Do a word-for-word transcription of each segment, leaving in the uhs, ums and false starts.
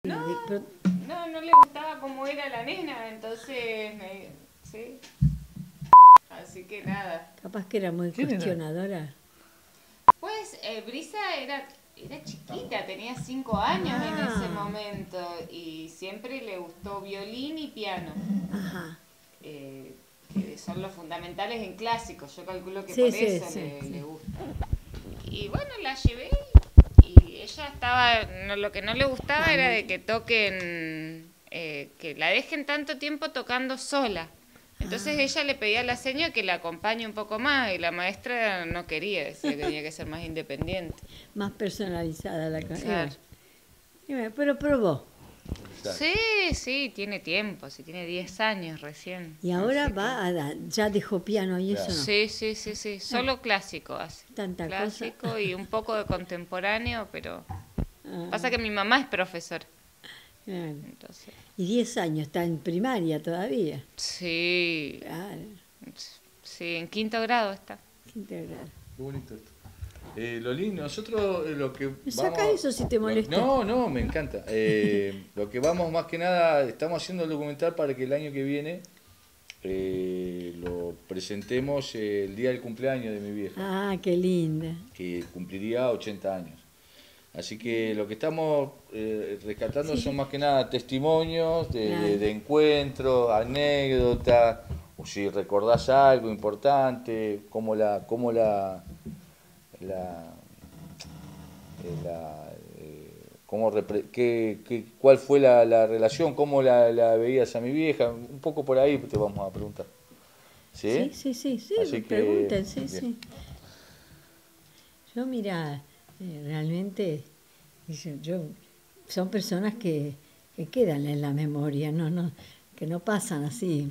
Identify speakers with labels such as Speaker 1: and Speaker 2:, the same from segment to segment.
Speaker 1: No,
Speaker 2: Pero
Speaker 1: no, no le gustaba cómo era la nena, entonces, me- sí, así que nada.
Speaker 2: capaz que era muy
Speaker 3: ¿Quién era?
Speaker 2: cuestionadora.
Speaker 1: Pues eh, Brisa era, era chiquita, tenía cinco años en ese
Speaker 2: Ah,
Speaker 1: momento y siempre le gustó violín y piano,
Speaker 2: ajá.
Speaker 1: eh, que son los fundamentales en clásicos. Yo calculo que
Speaker 2: Sí,
Speaker 1: por
Speaker 2: sí,
Speaker 1: eso
Speaker 2: sí,
Speaker 1: le, le
Speaker 2: sí.
Speaker 1: gusta. Y bueno, la llevé y ella estaba, no, lo que no le gustaba era
Speaker 2: Vamos.
Speaker 1: de que toquen, eh, que la dejen tanto tiempo tocando sola. Entonces
Speaker 2: Ah,
Speaker 1: ella le pedía a la señora que la acompañe un poco más y la maestra no quería, decía que tenía que ser más independiente.
Speaker 2: más personalizada la cosa. Y
Speaker 1: Claro.
Speaker 2: bueno, y bueno, pero probó.
Speaker 3: Exacto.
Speaker 1: Sí, sí, tiene tiempo, sí, tiene diez años recién.
Speaker 2: Y ahora
Speaker 1: así que-
Speaker 2: va a dar- ya dejó piano y eso
Speaker 3: Claro.
Speaker 2: no.
Speaker 1: Sí, sí, sí, sí, solo clásico hace.
Speaker 2: Tanta cosa.
Speaker 1: Clásico y un poco de contemporáneo, pero
Speaker 2: Ah,
Speaker 1: pasa que mi mamá es profesora,
Speaker 2: claro.
Speaker 1: entonces.
Speaker 2: Y diez años, está en primaria todavía.
Speaker 1: Sí,
Speaker 2: Claro,
Speaker 1: sí, en quinto grado está.
Speaker 2: qué integral.
Speaker 3: Qué bonito esto. Eh, Lolín, nosotros eh, lo que
Speaker 2: Saca
Speaker 3: vamos...
Speaker 2: eso si te molesta.
Speaker 3: No, no, me encanta. Eh, lo que vamos más que nada, estamos haciendo el documental para que el año que viene eh, lo presentemos eh, el día del cumpleaños de mi vieja,
Speaker 2: Ah, qué linda.
Speaker 3: que cumpliría ochenta años. Así que lo que estamos eh, rescatando
Speaker 2: Sí.
Speaker 3: son más que nada testimonios de,
Speaker 2: Claro.
Speaker 3: de- de encuentros, anécdotas, o si recordás algo importante, cómo la, cómo la, la, eh, la, eh, cómo repre- qué- qué- cuál fue la, la relación, cómo la, la veías a mi vieja, un poco por ahí te vamos a preguntar. ¿Sí?
Speaker 2: Sí, sí, sí, sí,
Speaker 3: Así que,
Speaker 2: pregunten, sí,
Speaker 3: bien.
Speaker 2: sí. Yo, mira, eh, realmente, yo, yo- son personas que, que quedan en la memoria, no, no, que no pasan así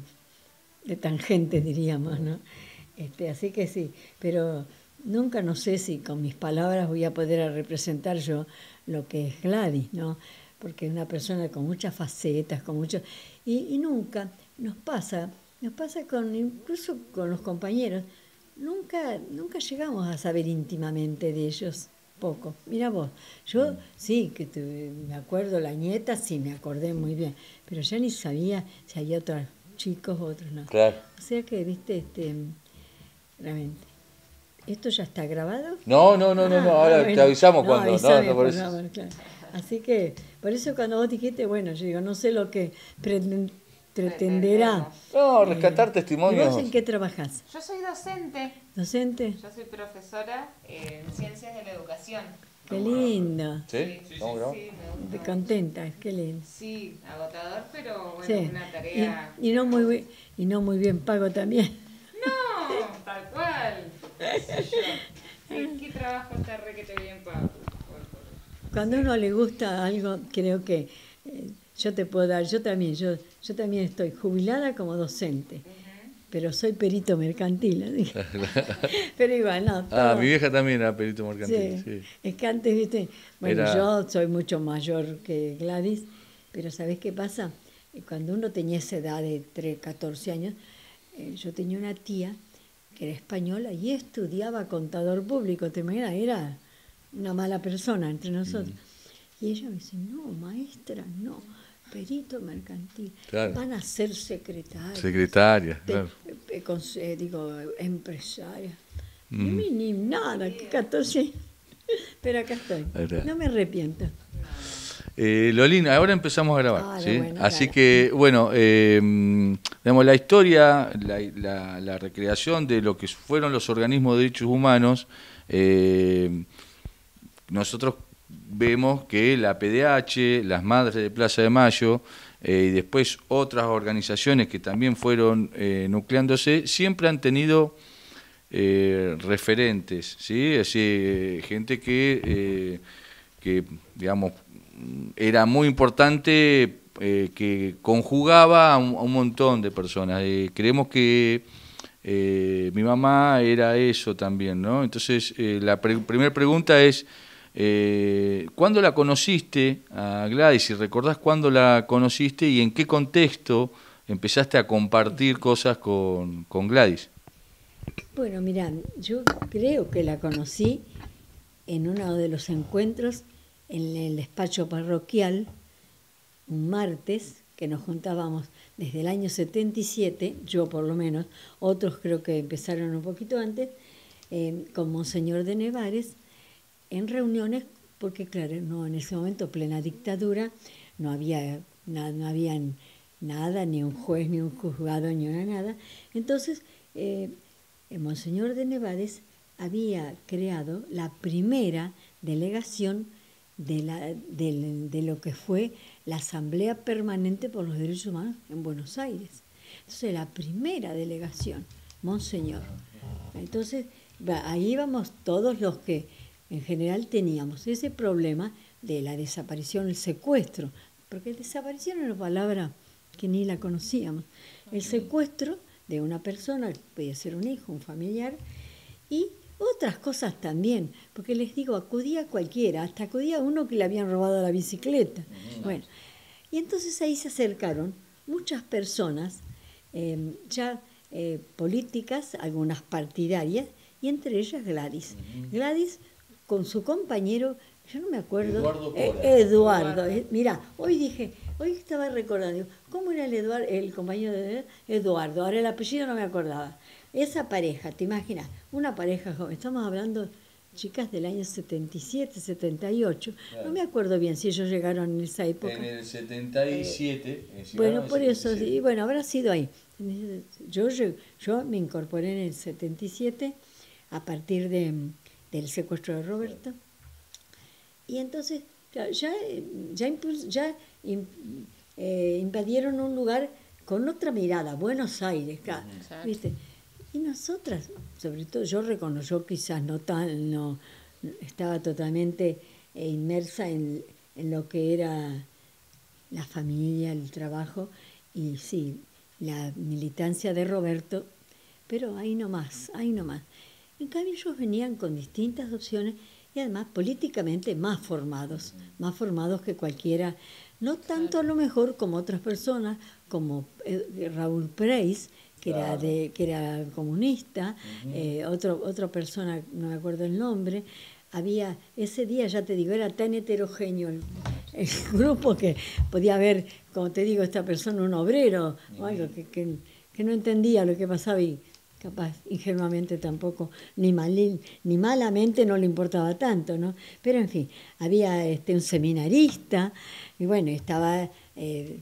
Speaker 2: de tangente, diríamos, ¿no? Este, así que sí, pero nunca no sé si con mis palabras voy a poder representar yo lo que es Gladys, ¿no? Porque es una persona con muchas facetas, con muchos... Y, y nunca nos pasa, nos pasa con incluso con los compañeros, nunca, nunca llegamos a saber íntimamente de ellos. Poco. Mira vos, yo sí, que tuve- me acuerdo la nieta, sí, me acordé muy bien, pero ya ni sabía si había otros chicos, otros no.
Speaker 3: Claro.
Speaker 2: O sea que, viste, este, realmente. ¿Esto ya está grabado?
Speaker 3: No, no, no, no, no,
Speaker 2: Ah, ah,
Speaker 3: ahora te
Speaker 2: bueno.
Speaker 3: avisamos
Speaker 2: No,
Speaker 3: cuando, no,
Speaker 2: avísame,
Speaker 3: no, por
Speaker 2: por
Speaker 3: eso.
Speaker 2: favor, claro. Así que, por eso cuando vos dijiste, bueno, yo digo, no sé lo que preten- pretenderá.
Speaker 3: No, rescatar
Speaker 2: Eh, ¿Y
Speaker 3: testimonios.
Speaker 2: vos en qué trabajás?
Speaker 1: Yo soy docente,
Speaker 2: ¿Docente?
Speaker 1: yo soy profesora en ciencias de la educación.
Speaker 2: Qué lindo.
Speaker 3: ¿Sí? ¿Estamos grabando?
Speaker 1: Sí, me gusta.
Speaker 2: Te contenta, qué lindo.
Speaker 1: Sí, agotador, pero bueno,
Speaker 2: Sí.
Speaker 1: una tarea.
Speaker 2: Y, y no muy bien, y no muy bien pago también.
Speaker 1: No, tal cual. qué sé yo. ¿En qué trabajo está re que te bien pago?
Speaker 2: Cuando a uno le gusta algo, creo que eh, yo te puedo dar, yo también, yo, yo también estoy jubilada como docente, pero soy perito mercantil. ¿No? Pero igual, no.
Speaker 3: Ah,
Speaker 2: todo-
Speaker 3: mi vieja también era perito mercantil,
Speaker 2: Sí,
Speaker 3: sí.
Speaker 2: es que antes, viste, bueno,
Speaker 3: Era-
Speaker 2: yo soy mucho mayor que Gladys, pero ¿sabés qué pasa? Eh, Cuando uno tenía esa edad de trece, catorce años, eh, yo tenía una tía que era española y estudiaba contador público, ¿te imaginas? Era una mala persona entre nosotros. Y ella me dice, no, maestra, no, perito mercantil,
Speaker 3: Claro.
Speaker 2: van a ser secretarios.
Speaker 3: Secretaria,
Speaker 2: Te-
Speaker 3: claro.
Speaker 2: eh, con- eh, digo, empresaria.
Speaker 3: Ujú.
Speaker 2: Ni, ni nada, que catorce años. Pero acá estoy.
Speaker 3: Ahí está.
Speaker 2: No me arrepiento.
Speaker 3: Eh, Lolina, ahora empezamos a grabar,
Speaker 2: Ah,
Speaker 3: ¿sí?
Speaker 2: bueno,
Speaker 3: Así
Speaker 2: claro.
Speaker 3: que, bueno, eh, digamos, la historia, la, la- la recreación de lo que fueron los organismos de derechos humanos, eh, nosotros vemos que la P D H, las Madres de Plaza de Mayo eh, y después otras organizaciones que también fueron eh, nucleándose, siempre han tenido eh, referentes, ¿sí? Así, eh, gente que, eh, que, digamos, era muy importante, eh, que conjugaba a un, a un montón de personas. Eh, creemos que eh, mi mamá era eso también, ¿no? Entonces, eh, la pre- primera pregunta es, eh, ¿cuándo la conociste a Gladys? Si recordás cuándo la conociste y en qué contexto empezaste a compartir cosas con, con Gladys.
Speaker 2: Bueno, mira, yo creo que la conocí en uno de los encuentros en el despacho parroquial un martes, que nos juntábamos desde el año setenta y siete, yo por lo menos, otros creo que empezaron un poquito antes, eh, con Monseñor de Nevares, en reuniones, porque claro, no, en ese momento, plena dictadura, no había, na, no había nada, ni un juez, ni un juzgado, ni una nada. Entonces, eh, el Monseñor de Nevares había creado la primera delegación de, la, de, de lo que fue la Asamblea Permanente por los Derechos Humanos en Buenos Aires. Entonces, la primera delegación, Monseñor. Entonces, ahí íbamos todos los que en general teníamos ese problema de la desaparición, el secuestro, porque desaparición era una palabra que ni la conocíamos. El secuestro de una persona, podía ser un hijo, un familiar, y otras cosas también, porque les digo, acudía cualquiera, hasta acudía uno que le habían robado la bicicleta. Bueno, y entonces ahí se acercaron muchas personas, eh, ya eh, políticas, algunas partidarias, y entre ellas Gladys. Gladys con su compañero, yo no me acuerdo,
Speaker 3: Eduardo
Speaker 2: eh,
Speaker 3: Cora.
Speaker 2: Eduardo, eh, mira, hoy dije, hoy estaba recordando, ¿cómo era el, Eduardo, el compañero de Eduardo? Ahora el apellido no me acordaba. Esa pareja, ¿te imaginas? Una pareja joven, estamos hablando, chicas del año setenta y siete, setenta y ocho, claro. No me acuerdo bien si ellos llegaron en esa época.
Speaker 3: En el setenta y siete. Eh,
Speaker 2: bueno, por eso, sí, bueno, habrá sido ahí. Yo, yo, yo me incorporé en el setenta y siete a partir de, del secuestro de Roberto. Y entonces, claro, ya, ya, impuls, ya eh, invadieron un lugar con otra mirada, Buenos Aires, claro, ¿viste? Y nosotras, sobre todo, yo reconozco, quizás no tan, no estaba totalmente eh, inmersa en, en lo que era la familia, el trabajo, y sí, la militancia de Roberto, pero ahí nomás, ahí nomás. En cambio, ellos venían con distintas opciones y además políticamente más formados, más formados que cualquiera, no tanto a lo mejor como otras personas, como eh, Raúl Preis, que claro. era de que era comunista, uh-huh. eh, otro, otra persona, no me acuerdo el nombre. Había, ese día, ya te digo, era tan heterogéneo el, el grupo que podía haber, como te digo, esta persona, un obrero, uh-huh. o algo que, que, que no entendía lo que pasaba y capaz ingenuamente tampoco, ni, mal, ni malamente no le importaba tanto, ¿no? Pero en fin, había este, un seminarista, y bueno, estaba eh,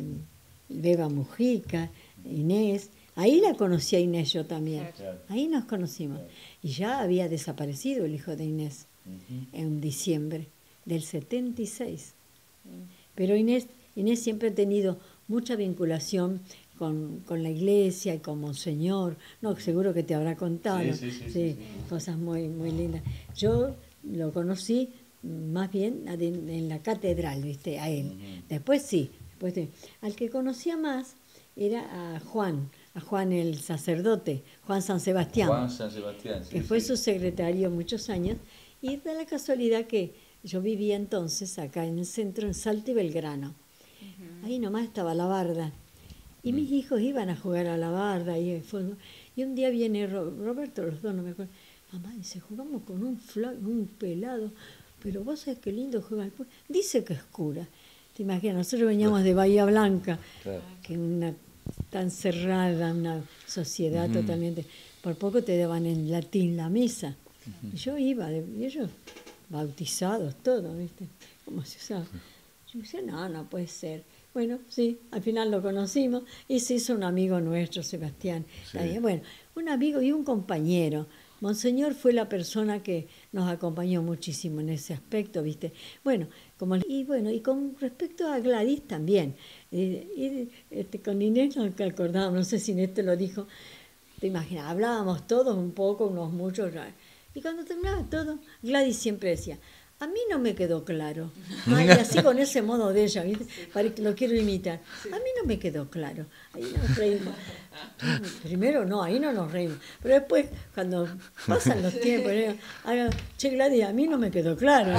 Speaker 2: Beba Mujica, Inés. Ahí la conocí a Inés yo también, claro. Ahí nos conocimos. Claro. Y ya había desaparecido el hijo de Inés uh-huh. en diciembre del setenta y seis. Uh-huh. Pero Inés, Inés siempre ha tenido mucha vinculación con, con la iglesia y con Monseñor. No, seguro que te habrá contado.
Speaker 3: Sí, sí, sí, sí, sí, sí.
Speaker 2: Cosas muy, muy lindas. Yo lo conocí más bien en la catedral, ¿viste? A él. Uh-huh. Después sí. Después sí. Al que conocía más era a Juan. A Juan el sacerdote, Juan San Sebastián,
Speaker 3: Juan San Sebastián sí,
Speaker 2: que fue
Speaker 3: sí.
Speaker 2: su secretario muchos años, y da la casualidad que yo vivía entonces acá en el centro, en Salta y Belgrano. Uh-huh. Ahí nomás estaba la barda, y uh-huh. mis hijos iban a jugar a la barda y el fútbol. Y un día viene Roberto, los dos, no me acuerdo, mamá dice, jugamos con un, fla, un pelado, pero vos sabés qué lindo juega el fútbol. Dice que es cura. Te imaginas, nosotros veníamos de Bahía Blanca, claro. que una tan cerrada, una sociedad uh-huh. totalmente. Por poco te daban en latín la misa. Uh-huh. Y yo iba, y ellos bautizados, todo, ¿viste? Como se usaba. Yo decía, no, no puede ser. Bueno, sí, al final lo conocimos y se hizo un amigo nuestro, Sebastián. Sí. Bueno, un amigo y un compañero. Monseñor fue la persona que nos acompañó muchísimo en ese aspecto, ¿viste? Bueno, como, y bueno, y con respecto a Gladys también. Eh, y, este, con Inés nos acordábamos, no sé si Inés te lo dijo, te imaginas, hablábamos todos un poco, unos muchos, y cuando terminaba todo, Gladys siempre decía, a mí no me quedó claro. Ay, y así con ese modo de ella, ¿viste? Para que lo quiero imitar. A mí no me quedó claro. Ahí nos reímos. Primero no, ahí no nos reímos. Pero después, cuando pasan los tiempos, haga, che Gladys, a mí no me quedó claro.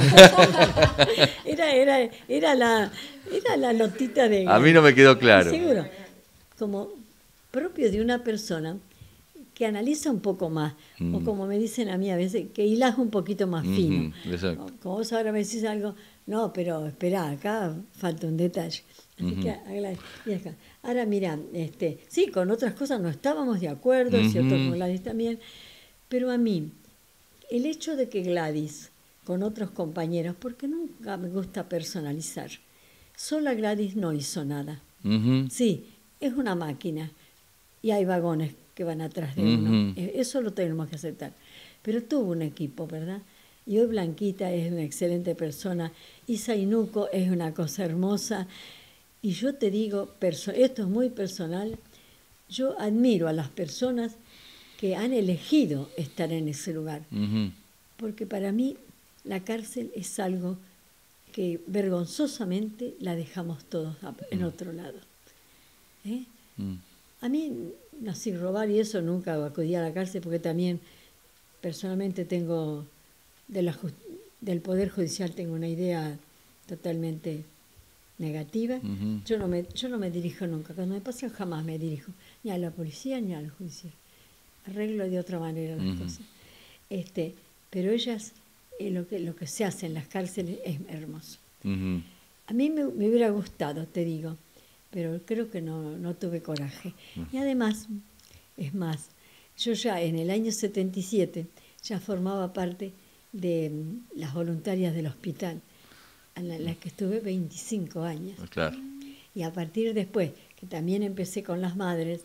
Speaker 2: Era, era, era, la, era la notita de...
Speaker 3: A mí no me quedó claro.
Speaker 2: Seguro. Como propio de una persona que analiza un poco más,
Speaker 3: Mm.
Speaker 2: o como me dicen a mí a veces, que hilas un poquito más fino.
Speaker 3: Ujú, exacto.
Speaker 2: Como vos ahora me decís algo, no, pero espera, acá falta un detalle. Así
Speaker 3: Ujú.
Speaker 2: que, Gladys, y acá. Ahora mira, este, sí, con otras cosas no estábamos de acuerdo, es cierto,
Speaker 3: Ujú.
Speaker 2: con Gladys también, pero a mí, el hecho de que Gladys, con otros compañeros, porque nunca me gusta personalizar, sola Gladys no hizo nada.
Speaker 3: Ujú.
Speaker 2: Sí, es una máquina y hay vagones que van atrás de uno.
Speaker 3: Ujú.
Speaker 2: Eh, Eso lo tenemos que aceptar. Pero tuvo un equipo, ¿verdad? Y hoy Blanquita es una excelente persona. Isa Inuco es una cosa hermosa. Y yo te digo, perso- esto es muy personal, yo admiro a las personas que han elegido estar en ese lugar.
Speaker 3: Ujú.
Speaker 2: Porque para mí la cárcel es algo que vergonzosamente la dejamos todos a- en otro lado. ¿Eh?
Speaker 3: Mm.
Speaker 2: A mí, así robar y eso, nunca acudí a la cárcel porque también personalmente tengo, de la jus- del Poder Judicial tengo una idea totalmente negativa.
Speaker 3: Ujú.
Speaker 2: Yo no me, yo no me dirijo nunca, cuando me pasa jamás me dirijo, ni a la policía ni al judicial. Arreglo de otra manera las
Speaker 3: Ujú.
Speaker 2: cosas. Este, pero ellas, eh, lo, que, lo que se hace en las cárceles es hermoso.
Speaker 3: Ujú.
Speaker 2: A mí me, me hubiera gustado, te digo, pero creo que no, no tuve coraje. Y además, es más, yo ya en el año setenta y siete ya formaba parte de mm, las voluntarias del hospital, en la, en la que estuve veinticinco años.
Speaker 3: Claro.
Speaker 2: Y a partir después, que también empecé con las madres,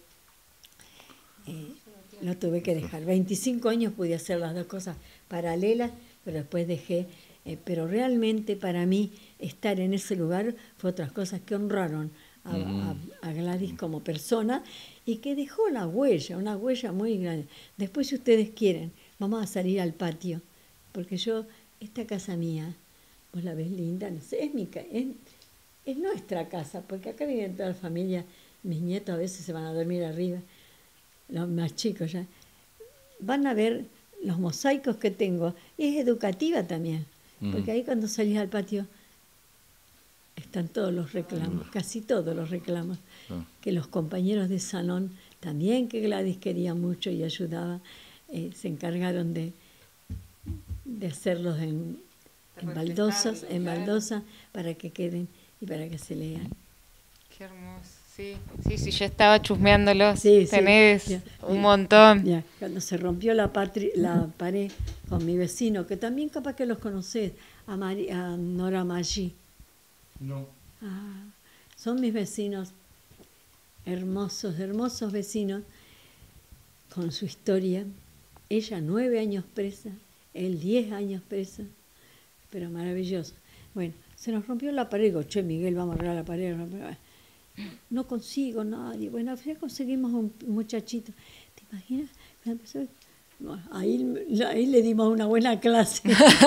Speaker 2: eh, lo tuve que dejar. veinticinco años pude hacer las dos cosas paralelas, pero después dejé. Eh, pero realmente para mí estar en ese lugar fue otras cosas que honraron a, a- a Gladys como persona y que dejó la huella, una huella muy grande. Después, si ustedes quieren, vamos a salir al patio, porque yo, esta casa mía, vos la ves linda, no sé, es, mi, ca- es, es nuestra casa, porque acá viven toda la familia, mis nietos a veces se van a dormir arriba, los más chicos ya, van a ver los mosaicos que tengo. Y es educativa también, porque ahí cuando salís al patio están todos los reclamos, casi todos los reclamos,
Speaker 3: Ah.
Speaker 2: que los compañeros de salón, también que Gladys quería mucho y ayudaba, eh, se encargaron de, de hacerlos en, en baldosas, en baldosa, para que queden y para que se lean.
Speaker 1: Qué hermoso. Sí, sí, sí, yo estaba chusmeándolos.
Speaker 2: Sí, sí,
Speaker 1: Tenés
Speaker 2: ya,
Speaker 1: un
Speaker 2: ya,
Speaker 1: montón.
Speaker 2: ya. Cuando se rompió la, patri- la pared con mi vecino, que también capaz que los conocés, a, Mari- a Nora Maggi.
Speaker 3: No.
Speaker 2: Ah, son mis vecinos, hermosos, hermosos vecinos, con su historia. Ella nueve años presa, él diez años presa, pero maravilloso. Bueno, se nos rompió la pared, digo, che, Miguel, vamos a arreglar la pared. No consigo nadie. Bueno, al final conseguimos un muchachito. ¿Te imaginas? Bueno, ahí, ahí le dimos una buena clase.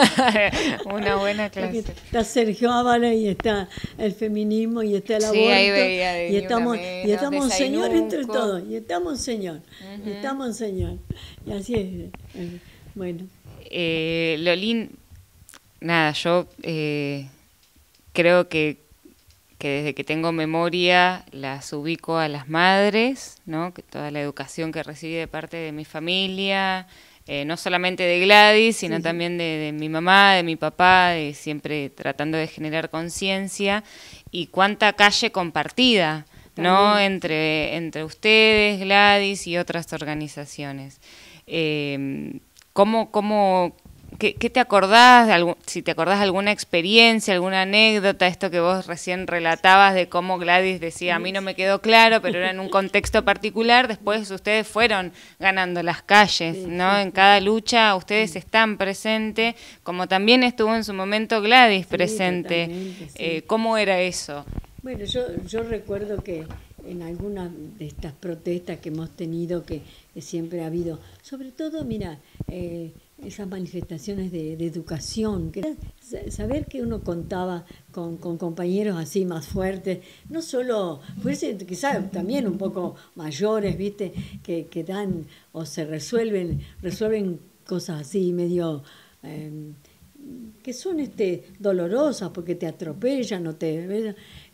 Speaker 1: Una buena
Speaker 2: Porque
Speaker 1: clase.
Speaker 2: está Sergio Ábalos y está el feminismo y está el
Speaker 1: Sí,
Speaker 2: aborto.
Speaker 1: ahí veía de
Speaker 2: y
Speaker 1: Ni Una
Speaker 2: estamos,
Speaker 1: Menos,
Speaker 2: y estamos un
Speaker 1: de
Speaker 2: señor entre
Speaker 1: Zainuco.
Speaker 2: todos. Y estamos un señor. Y
Speaker 1: Ujú.
Speaker 2: estamos un señor. Y así es. eh, Bueno.
Speaker 1: Eh, Lolín, nada, yo eh, creo que, que desde que tengo memoria las ubico a las madres, ¿no? Que toda la educación que recibí de parte de mi familia, eh, no solamente de Gladys, sino
Speaker 2: Sí, sí.
Speaker 1: también de, de mi mamá, de mi papá, de siempre tratando de generar conciencia y cuánta calle compartida, ¿no?
Speaker 2: También.
Speaker 1: Entre, entre ustedes, Gladys y otras organizaciones. Eh, ¿Cómo, cómo, qué, qué te acordás, de algún, si te acordás de alguna experiencia, alguna anécdota, esto que vos recién relatabas de cómo Gladys decía, a mí no me quedó claro, pero era en un contexto particular, después ustedes fueron ganando las calles,
Speaker 2: Sí,
Speaker 1: ¿no?
Speaker 2: sí,
Speaker 1: En
Speaker 2: sí.
Speaker 1: cada lucha ustedes están presentes, como también estuvo en su momento Gladys
Speaker 2: Sí,
Speaker 1: presente.
Speaker 2: totalmente, sí.
Speaker 1: Eh, ¿Cómo era eso?
Speaker 2: Bueno, yo, yo recuerdo que en algunas de estas protestas que hemos tenido, que, que siempre ha habido, sobre todo, mira, eh, esas manifestaciones de, de educación, que sa- saber que uno contaba con, con compañeros así más fuertes, no solo, fuese quizás también un poco mayores, viste, que, que dan o se resuelven, resuelven cosas así medio... eh, que son este dolorosas porque te atropellan o te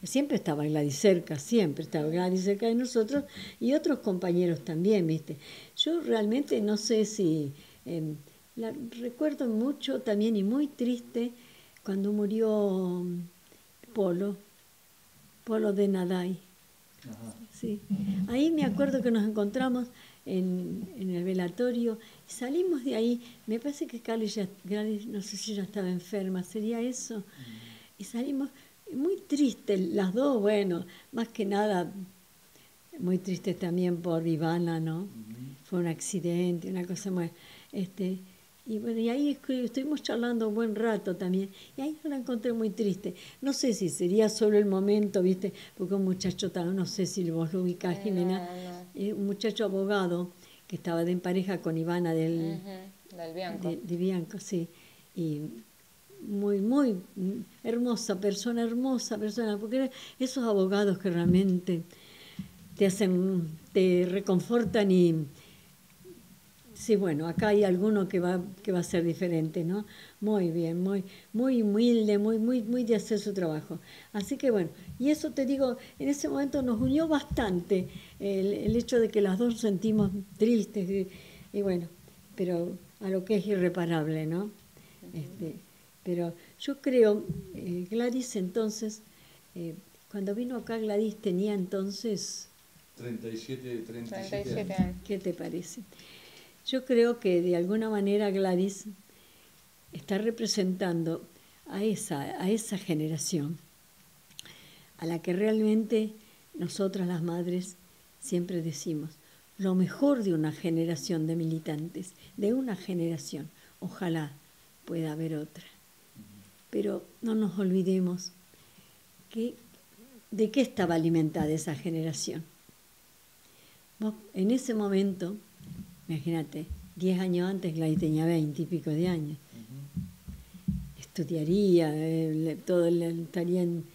Speaker 2: siempre estaba Gladys cerca, siempre estaba Gladys cerca de nosotros y otros compañeros también, ¿viste? Yo realmente no sé si, eh, la, recuerdo mucho también y muy triste cuando murió Polo, Polo de Naday. Ajá. Sí. Ahí me acuerdo que nos encontramos en, en el velatorio y salimos de ahí, me parece que Gladys, ya, Gladys no sé si ya estaba enferma, ¿sería eso? Mm. Y salimos muy tristes, las dos, bueno, más que nada muy tristes también por Ivana, ¿no? Uh-huh. Fue un accidente, una cosa más, este, y bueno, y ahí estuvimos charlando un buen rato también, y ahí yo la encontré muy triste. No sé si sería solo el momento, ¿viste? Porque un muchacho, no sé si vos lo ubicás, Jimena, no, no. Eh, un muchacho abogado que estaba de en pareja con Ivana del,
Speaker 1: uh-huh. del Bianco.
Speaker 2: De, de Bianco, sí, y muy, muy hermosa persona, hermosa persona, porque esos abogados que realmente te hacen, te reconfortan y sí, bueno, acá hay alguno que va, que va a ser diferente, ¿no? Muy bien, muy, muy humilde, muy, muy, muy de hacer su trabajo. Así que bueno, y eso te digo, en ese momento nos unió bastante el, el hecho de que las dos sentimos tristes y, y bueno, pero a lo que es irreparable, ¿no? Este, pero yo creo, eh, Gladys entonces, eh, cuando vino acá Gladys tenía entonces...
Speaker 3: treinta y siete, treinta y siete
Speaker 2: años. ¿Qué te parece? Yo creo que de alguna manera Gladys está representando a esa, a esa generación, a la que realmente nosotras las madres siempre decimos, lo mejor de una generación de militantes, de una generación, ojalá pueda haber otra. Pero no nos olvidemos que, de qué estaba alimentada esa generación. En ese momento, imagínate, diez años antes Gladys tenía veinte y pico de años. Uh-huh. Estudiaría, eh, todo estaría en,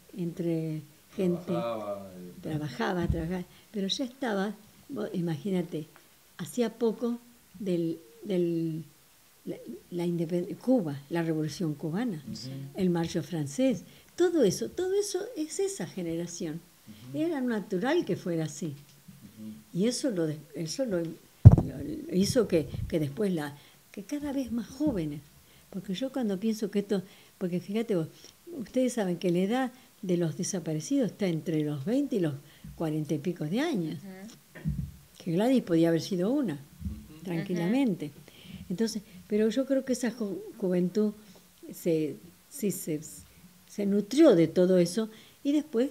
Speaker 2: entre gente, trabajaba, trabajaba, trabajaba, pero ya estaba, vos, imagínate, hacía poco del, del la, la independ- Cuba, la Revolución Cubana, uh-huh. el marcho francés, todo eso, todo eso es esa generación. Uh-huh. Era natural que fuera así. Uh-huh. Y eso lo, eso lo, lo hizo que, que después la, que cada vez más jóvenes, porque yo cuando pienso que esto, porque fíjate vos, ustedes saben que la edad de los desaparecidos está entre los veinte y los cuarenta y pico de años, uh-huh. que Gladys podía haber sido una, uh-huh. tranquilamente. Entonces, pero yo creo que esa ju- juventud se, sí, se, se nutrió de todo eso y después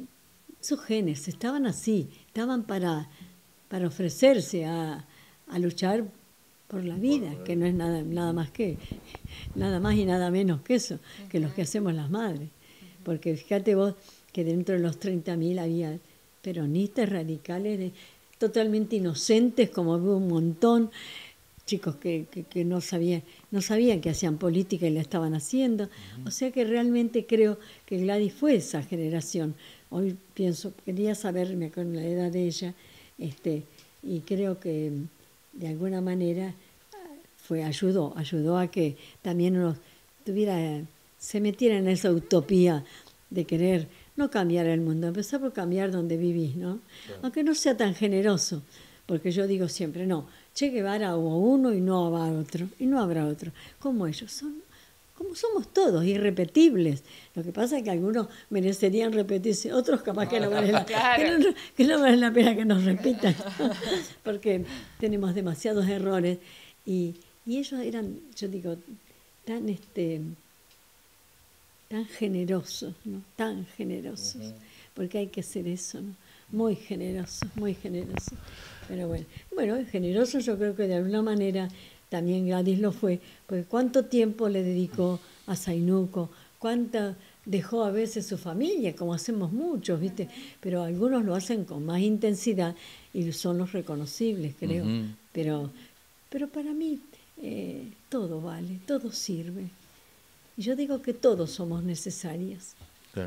Speaker 2: sus genes estaban así, estaban para, para ofrecerse a, a luchar por la vida, que no es nada, nada más que, nada más y nada menos que eso, que los que hacemos las madres. Porque fíjate vos que dentro de los treinta mil había peronistas radicales, de, totalmente inocentes, como hubo un montón, chicos que, que, que no sabían, no sabían que hacían política y la estaban haciendo. Uh-huh. O sea que realmente creo que Gladys fue esa generación. Hoy pienso, quería saberme con la edad de ella, este, y creo que de alguna manera fue, ayudó, ayudó a que también uno tuviera, se metiera en esa utopía de querer no cambiar el mundo, empezar por cambiar donde vivís, ¿no? Claro. Aunque no sea tan generoso, porque yo digo siempre, no, Che Guevara hubo uno y no habrá otro, y no habrá otro, como ellos, son, como somos todos, irrepetibles. Lo que pasa es que algunos merecerían repetirse, otros capaz que no vale la, claro. que no, que no vale la pena que nos repitan, porque tenemos demasiados errores, y, y ellos eran, yo digo, tan este tan generosos, ¿no? Tan generosos, uh-huh. porque hay que hacer eso, ¿no? Muy generosos, muy generosos. Pero bueno, bueno, generosos yo creo que de alguna manera también Gladys lo fue, porque cuánto tiempo le dedicó a Zainuco, cuánta dejó a veces su familia, como hacemos muchos, ¿viste? Pero algunos lo hacen con más intensidad y son los reconocibles, creo. Uh-huh. Pero, pero para mí eh, todo vale, todo sirve. Y yo digo que todos somos necesarios.
Speaker 3: Claro.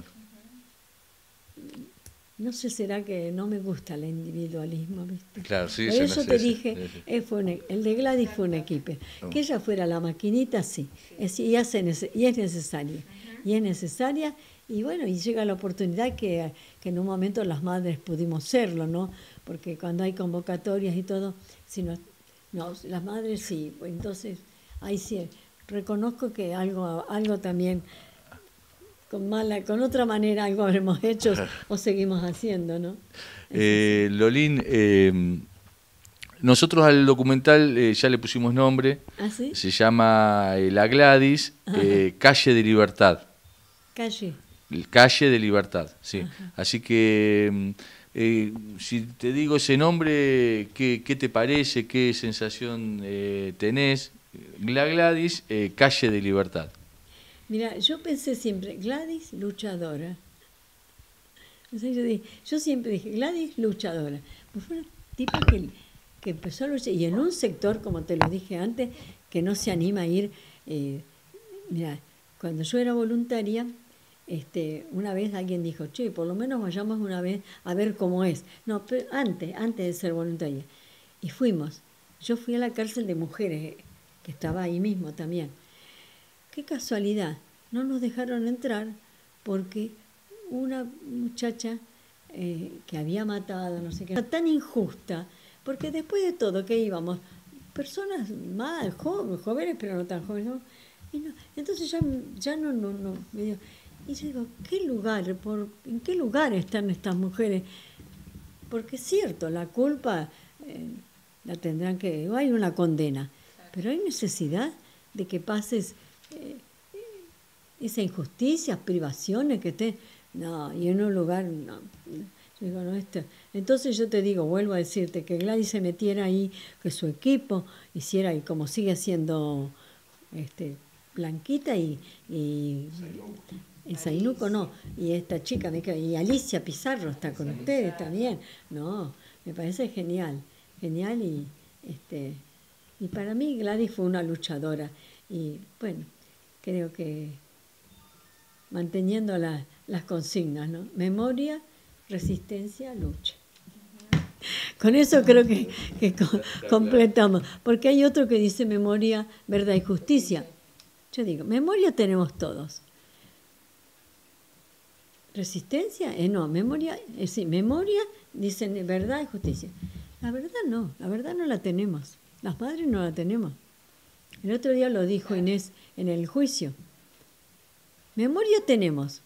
Speaker 2: No sé, será que no me gusta el individualismo, ¿viste?
Speaker 3: Claro, sí,
Speaker 2: por eso
Speaker 3: no
Speaker 2: te
Speaker 3: sé,
Speaker 2: dije,
Speaker 3: sí, sí.
Speaker 2: Eh, fue un, el de Gladys fue un equipo. Oh. Que ella fuera la maquinita, sí. Es, y, hace, y es necesaria. Uh-huh. Y es necesaria Y bueno, y llega la oportunidad que, que en un momento las madres pudimos serlo, ¿no? Porque cuando hay convocatorias y todo, si no, no las madres sí, entonces ahí sí reconozco que algo, algo también con mala, con otra manera algo habremos hecho o seguimos haciendo, ¿no?
Speaker 3: Eh, Lolín, eh, nosotros al documental eh, ya le pusimos nombre.
Speaker 2: ¿Ah, sí?
Speaker 3: Se llama eh, La Gladys, eh, Calle de Libertad.
Speaker 2: Calle.
Speaker 3: Calle de Libertad, sí.
Speaker 2: Ajá.
Speaker 3: Así que eh, si te digo ese nombre, ¿qué, qué te parece? ¿Qué sensación eh, tenés? La Gladys, eh, Calle de Libertad.
Speaker 2: Mira, yo pensé siempre, Gladys luchadora. O sea, yo, dije, yo siempre dije, Gladys luchadora. Pues fue una tipa que, que empezó a luchar, y en un sector, como te lo dije antes, que no se anima a ir. Eh, mira, cuando yo era voluntaria, este, una vez alguien dijo, che, por lo menos vayamos una vez a ver cómo es. No, pero antes, antes de ser voluntaria. Y fuimos. Yo fui a la cárcel de mujeres, que estaba ahí mismo también. Qué casualidad, no nos dejaron entrar porque una muchacha eh, que había matado, no sé qué, era tan injusta, porque después de todo, ¿qué íbamos? Personas más jóvenes, jóvenes pero no tan jóvenes, ¿no? Y no, entonces ya, ya no, no, no, me dio, y yo digo, ¿qué lugar, por, en qué lugar están estas mujeres? Porque es cierto, la culpa eh, la tendrán que, hay una condena, pero hay necesidad de que pases eh, esa injusticia, privaciones que estén, no, y en un lugar, no, yo digo, no, esto. Entonces yo te digo, vuelvo a decirte, que Gladys se metiera ahí, que su equipo hiciera, y como sigue siendo este, Blanquita y, y en Zainuco no, y esta chica, y Alicia Pizarro está con ustedes también, no, me parece genial, genial y este y para mí Gladys fue una luchadora y bueno, creo que manteniendo la, las consignas, ¿no? Memoria, resistencia, lucha. Con eso creo que, que co completamos, porque hay otro que dice memoria, verdad y justicia. Yo digo, memoria tenemos todos. Resistencia, eh, no, memoria, eh, sí, memoria, dicen verdad y justicia. La verdad no, la verdad no la tenemos. Las madres no la tenemos. El otro día lo dijo Inés en el juicio. Memoria tenemos.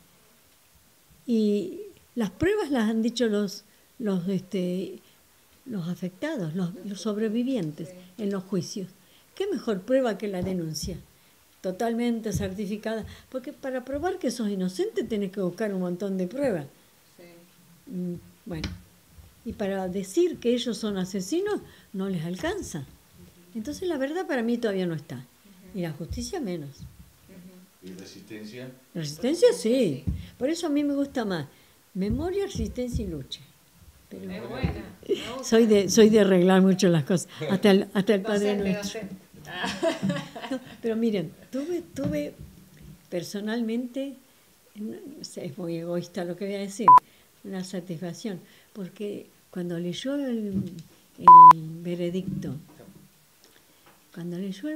Speaker 2: Y las pruebas las han dicho los, los, este, los afectados, los, los sobrevivientes en los juicios. ¿Qué mejor prueba que la denuncia? Totalmente certificada. Porque para probar que sos inocente tenés que buscar un montón de pruebas. Sí. Bueno, y para decir que ellos son asesinos no les alcanza. Entonces la verdad para mí todavía no está. Uh-huh. Y la justicia menos.
Speaker 3: Uh-huh. ¿Y resistencia?
Speaker 2: Resistencia sí. Por eso a mí me gusta más memoria, resistencia y lucha. Pero es buena. Soy de, soy de arreglar mucho las cosas. Hasta el, hasta el Padre Nuestro. No, pero miren, tuve, tuve personalmente, es muy egoísta lo que voy a decir, una satisfacción, porque cuando leyó el, el veredicto, cuando leyó el